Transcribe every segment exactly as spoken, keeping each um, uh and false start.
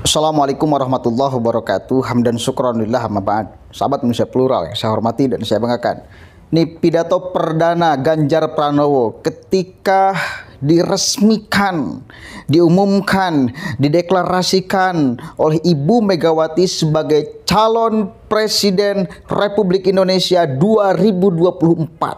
Assalamualaikum warahmatullahi wabarakatuh. Hamdan syukranillah amma ba'd. Sahabat Indonesia Plural yang saya hormati dan saya banggakan. Ini pidato perdana Ganjar Pranowo ketika diresmikan, diumumkan, dideklarasikan oleh Ibu Megawati sebagai calon Presiden Republik Indonesia dua ribu dua puluh empat.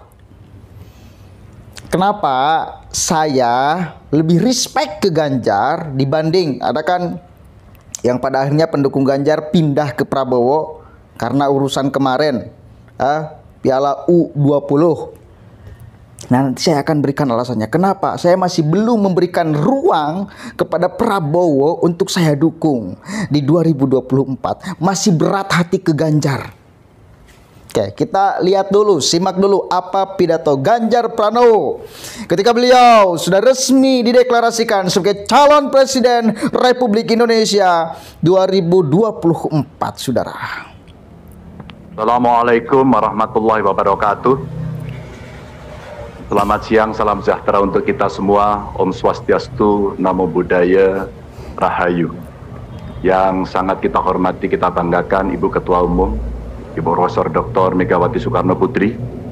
Kenapa saya lebih respect ke Ganjar dibanding ada kan yang pada akhirnya pendukung Ganjar pindah ke Prabowo karena urusan kemarin ah, Piala U dua puluh. Nah, nanti saya akan berikan alasannya kenapa saya masih belum memberikan ruang kepada Prabowo untuk saya dukung di dua ribu dua puluh empat. Masih berat hati ke Ganjar. Oke, kita lihat dulu, simak dulu apa pidato Ganjar Pranowo ketika beliau sudah resmi dideklarasikan sebagai calon Presiden Republik Indonesia dua ribu dua puluh empat, saudara. Assalamualaikum warahmatullahi wabarakatuh. Selamat siang, salam sejahtera untuk kita semua. Om Swastiastu, Namo Buddhaya, Rahayu. Yang sangat kita hormati, kita banggakan Ibu Ketua Umum Ibu Profesor Doktor Megawati Soekarno Putri.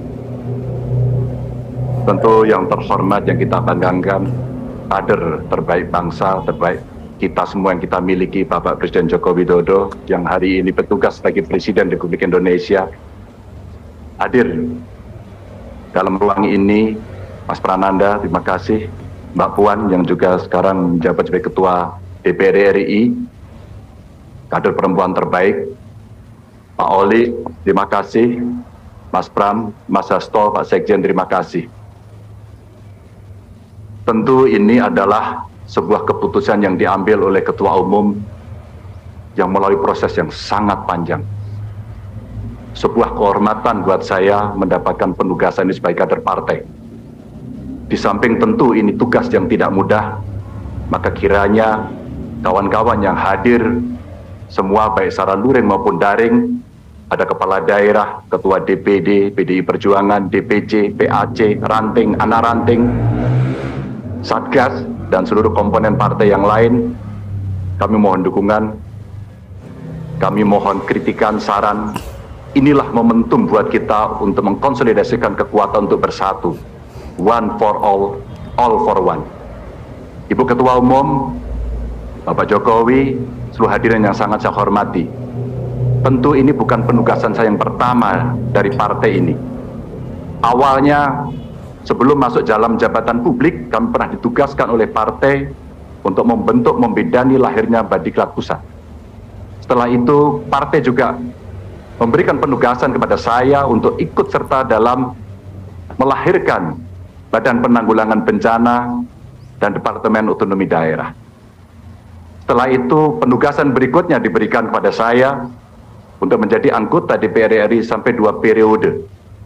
Tentu yang terhormat yang kita banggakan, kader terbaik bangsa, terbaik kita semua yang kita miliki, Bapak Presiden Joko Widodo, yang hari ini bertugas sebagai Presiden Republik Indonesia, hadir dalam ruang ini. Mas Prananda, terima kasih. Mbak Puan yang juga sekarang menjabat sebagai Ketua D P R R I, kader perempuan terbaik. Pak Oli, terima kasih. Mas Pram, Mas Hasto, Pak Sekjen, terima kasih. Tentu ini adalah sebuah keputusan yang diambil oleh Ketua Umum yang melalui proses yang sangat panjang. Sebuah kehormatan buat saya mendapatkan penugasan ini sebagai kader partai. Di samping tentu ini tugas yang tidak mudah, maka kiranya kawan-kawan yang hadir semua baik secara luring maupun daring, ada kepala daerah, ketua D P D, P D I Perjuangan, D P C, P A C, ranting, anak ranting, Satgas, dan seluruh komponen partai yang lain, kami mohon dukungan, kami mohon kritikan, saran. Inilah momentum buat kita untuk mengkonsolidasikan kekuatan untuk bersatu. One for all, all for one. Ibu Ketua Umum, Bapak Jokowi, seluruh hadirin yang sangat saya hormati. Tentu ini bukan penugasan saya yang pertama dari partai ini. Awalnya, sebelum masuk dalam jabatan publik, kami pernah ditugaskan oleh partai untuk membentuk, membidani lahirnya Badiklat Pusat. Setelah itu, partai juga memberikan penugasan kepada saya untuk ikut serta dalam melahirkan Badan Penanggulangan Bencana dan Departemen Otonomi Daerah. Setelah itu, penugasan berikutnya diberikan kepada saya untuk menjadi anggota D P R R I sampai dua periode.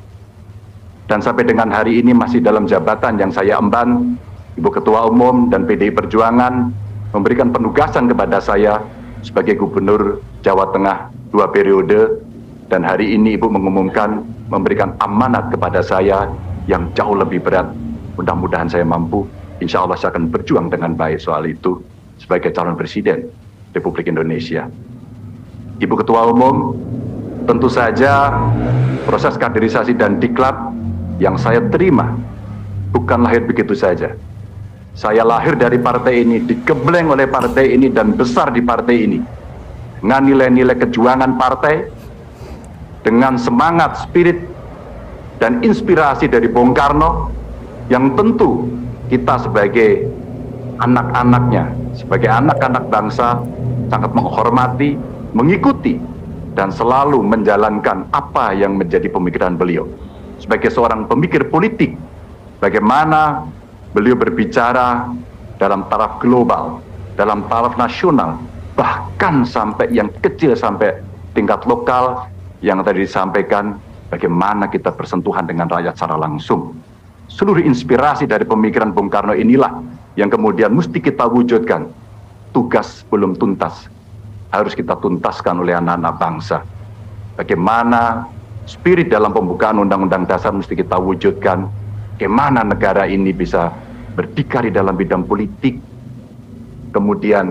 Dan sampai dengan hari ini masih dalam jabatan yang saya emban, Ibu Ketua Umum dan P D I Perjuangan memberikan penugasan kepada saya sebagai Gubernur Jawa Tengah dua periode. Dan hari ini Ibu mengumumkan memberikan amanat kepada saya yang jauh lebih berat. Mudah-mudahan saya mampu. Insya Allah saya akan berjuang dengan baik soal itu sebagai calon Presiden Republik Indonesia. Ibu Ketua Umum, tentu saja proses kaderisasi dan diklat yang saya terima bukan lahir begitu saja. Saya lahir dari partai ini, digembleng oleh partai ini, dan besar di partai ini. Dengan nilai-nilai kejuangan partai, dengan semangat, spirit, dan inspirasi dari Bung Karno, yang tentu kita sebagai anak-anaknya, sebagai anak-anak bangsa, sangat menghormati, mengikuti, dan selalu menjalankan apa yang menjadi pemikiran beliau. Sebagai seorang pemikir politik, bagaimana beliau berbicara dalam taraf global, dalam taraf nasional, bahkan sampai yang kecil, sampai tingkat lokal, yang tadi disampaikan, bagaimana kita bersentuhan dengan rakyat secara langsung. Seluruh inspirasi dari pemikiran Bung Karno inilah yang kemudian mesti kita wujudkan. Tugas belum tuntas, harus kita tuntaskan oleh anak-anak bangsa. Bagaimana spirit dalam pembukaan Undang-Undang Dasar mesti kita wujudkan. Bagaimana negara ini bisa berdikari dalam bidang politik, kemudian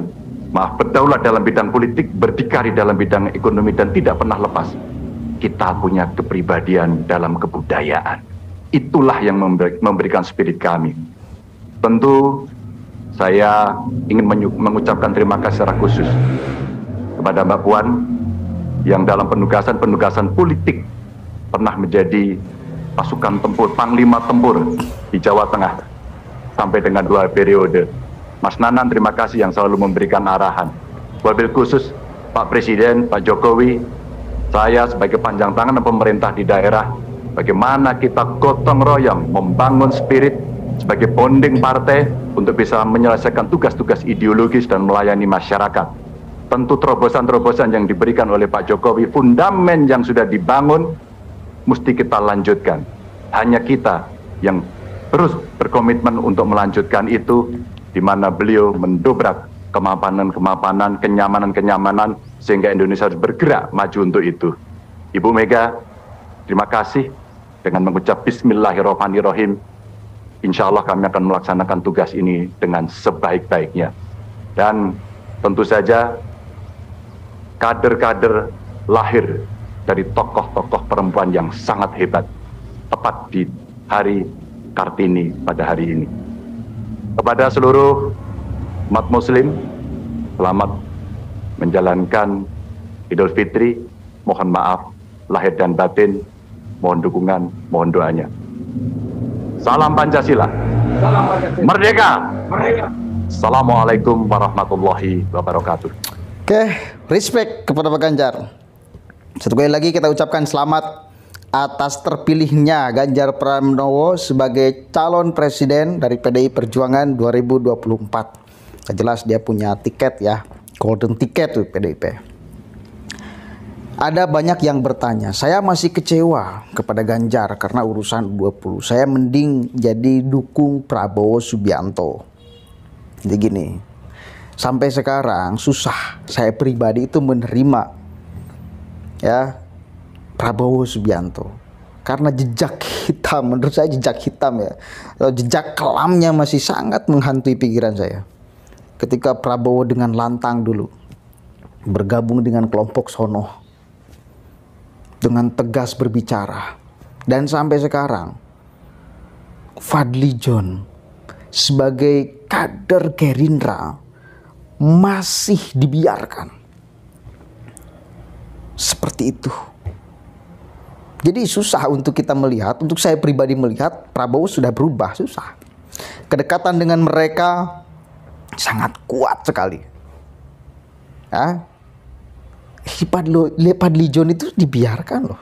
maaf, berdaulat dalam bidang politik, berdikari dalam bidang ekonomi, dan tidak pernah lepas. Kita punya kepribadian dalam kebudayaan. Itulah yang memberikan spirit kami. Tentu saya ingin mengucapkan terima kasih secara khusus kepada Mbak Puan yang dalam penugasan-penugasan politik pernah menjadi pasukan tempur, panglima tempur di Jawa Tengah sampai dengan dua periode. Mas Nanan, terima kasih yang selalu memberikan arahan. Wabil khusus Pak Presiden, Pak Jokowi, saya sebagai panjang tangan pemerintah di daerah, bagaimana kita gotong royong membangun spirit sebagai bonding partai untuk bisa menyelesaikan tugas-tugas ideologis dan melayani masyarakat. Tentu terobosan-terobosan yang diberikan oleh Pak Jokowi, fundamen yang sudah dibangun, mesti kita lanjutkan. Hanya kita yang terus berkomitmen untuk melanjutkan itu, di mana beliau mendobrak kemapanan-kemapanan, kenyamanan-kenyamanan, sehingga Indonesia harus bergerak maju untuk itu. Ibu Mega, terima kasih. Dengan mengucap Bismillahirrahmanirrahim, insya Allah kami akan melaksanakan tugas ini dengan sebaik-baiknya. Dan tentu saja kader-kader lahir dari tokoh-tokoh perempuan yang sangat hebat, tepat di hari Kartini pada hari ini. Kepada seluruh umat muslim, selamat menjalankan Idul Fitri. Mohon maaf lahir dan batin, mohon dukungan, mohon doanya. Salam Pancasila. Salam Pancasila. Merdeka. Merdeka. Assalamualaikum warahmatullahi wabarakatuh. Oke, respect kepada Pak Ganjar. Satu kali lagi kita ucapkan selamat atas terpilihnya Ganjar Pranowo sebagai calon presiden dari P D I Perjuangan dua ribu dua puluh empat. Jelas dia punya tiket ya, golden ticket tuh P D I P. Ada banyak yang bertanya, saya masih kecewa kepada Ganjar karena urusan dua puluh. Saya mending jadi dukung Prabowo Subianto. Jadi gini, sampai sekarang susah saya pribadi itu menerima ya Prabowo Subianto karena jejak hitam, menurut saya jejak hitam ya, atau jejak kelamnya masih sangat menghantui pikiran saya. Ketika Prabowo dengan lantang dulu bergabung dengan kelompok sono, dengan tegas berbicara, dan sampai sekarang Fadly John sebagai kader Gerindra masih dibiarkan seperti itu. Jadi susah untuk kita melihat, untuk saya pribadi melihat Prabowo sudah berubah, susah. Kedekatan dengan mereka sangat kuat sekali. Ya. Fadly John itu dibiarkan loh.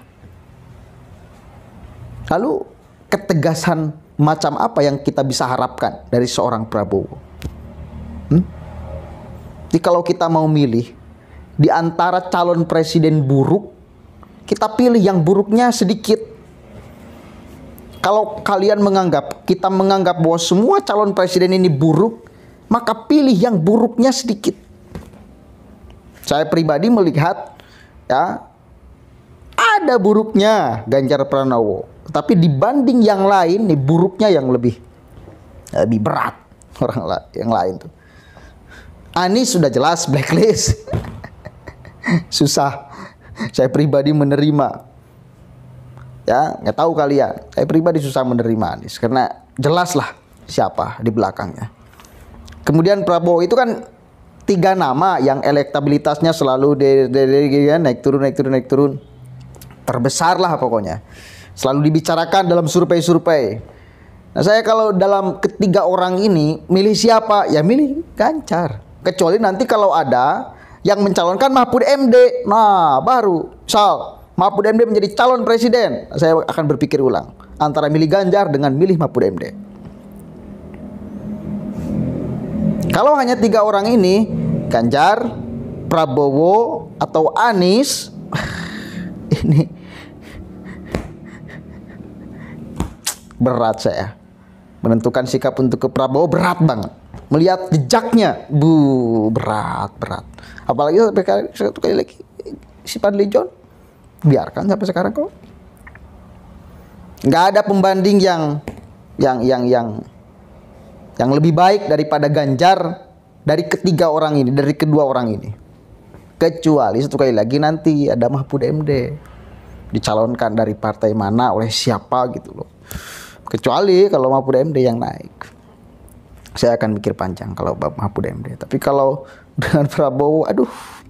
Lalu ketegasan macam apa yang kita bisa harapkan dari seorang Prabowo? Hmm? Jadi kalau kita mau milih di antara calon presiden buruk, kita pilih yang buruknya sedikit. Kalau kalian menganggap, kita menganggap bahwa semua calon presiden ini buruk, maka pilih yang buruknya sedikit. Saya pribadi melihat ya ada buruknya Ganjar Pranowo, tapi dibanding yang lain nih buruknya yang lebih lebih berat orang la yang lain tuh. Anies sudah jelas blacklist. Susah saya pribadi menerima. Ya, nggak tahu kalian. Saya pribadi susah menerima Anies karena jelas lah siapa di belakangnya. Kemudian Prabowo itu kan tiga nama yang elektabilitasnya selalu de, de, de, de, naik turun naik turun naik turun. Terbesar lah pokoknya. Selalu dibicarakan dalam survei-survei. Nah, saya kalau dalam ketiga orang ini milih siapa? Ya milih Ganjar. Kecuali nanti kalau ada yang mencalonkan Mahfud M D. Nah, baru misal Mahfud M D menjadi calon presiden, saya akan berpikir ulang antara milih Ganjar dengan milih Mahfud M D. Kalau hanya tiga orang ini, Ganjar, Prabowo, atau Anies, ini berat saya menentukan sikap untuk ke Prabowo, berat banget. Melihat jejaknya, bu berat berat. Apalagi sampai satu kali lagi si Fadly John, biarkan sampai sekarang kok. Nggak ada pembanding yang yang yang yang yang lebih baik daripada Ganjar dari ketiga orang ini, dari kedua orang ini. Kecuali satu kali lagi nanti ada Mahfud M D dicalonkan dari partai mana oleh siapa gitu loh. Kecuali kalau Mahfud M D yang naik, saya akan mikir panjang kalau Mahfud M D. Tapi kalau dengan Prabowo, aduh.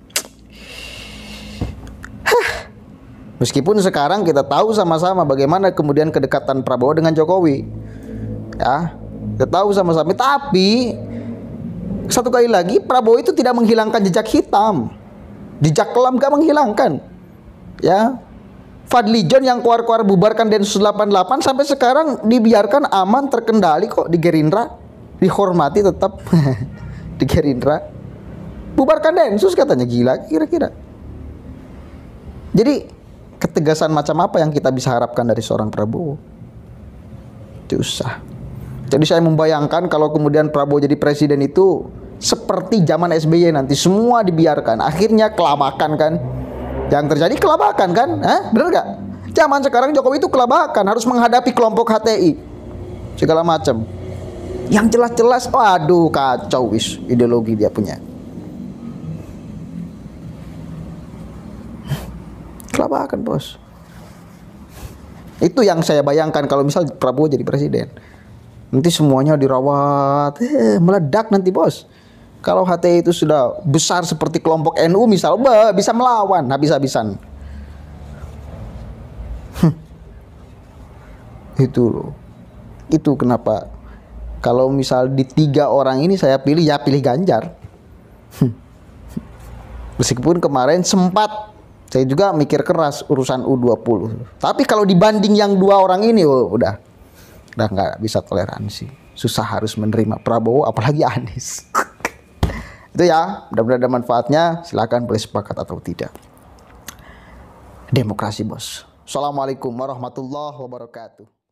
Meskipun sekarang kita tahu sama-sama bagaimana kemudian kedekatan Prabowo dengan Jokowi, ya, kita tahu sama-sama. Tapi satu kali lagi Prabowo itu tidak menghilangkan jejak hitam, jejak kelam gak menghilangkan, ya. Fadli John yang keluar-keluar bubarkan Densus delapan puluh delapan sampai sekarang dibiarkan aman, terkendali kok di Gerindra, dihormati tetap di Gerindra. Bubarkan Densus katanya, gila kira-kira. Jadi ketegasan macam apa yang kita bisa harapkan dari seorang Prabowo? Susah. Jadi saya membayangkan kalau kemudian Prabowo jadi presiden itu seperti zaman S B Y nanti, semua dibiarkan, akhirnya kelabakan kan. Yang terjadi kelabakan kan? Hah? Bener gak? Zaman sekarang Jokowi itu kelabakan, harus menghadapi kelompok H T I segala macam. Yang jelas-jelas, waduh kacau wis ideologi dia punya. Kelabakan bos. Itu yang saya bayangkan kalau misal Prabowo jadi presiden. Nanti semuanya dirawat, eh, meledak nanti bos. Kalau H T I itu sudah besar seperti kelompok N U misal, bah, bisa melawan habis-habisan. Itu loh. Itu kenapa kalau misal di tiga orang ini saya pilih, ya pilih Ganjar. Meskipun kemarin sempat saya juga mikir keras urusan U dua puluh. Tapi kalau dibanding yang dua orang ini, oh, udah udah nggak bisa toleransi. Susah harus menerima Prabowo, apalagi Anies. Itu ya, mudah-mudahan ada manfaatnya. Silakan boleh sepakat atau tidak. Demokrasi bos. Assalamualaikum warahmatullahi wabarakatuh.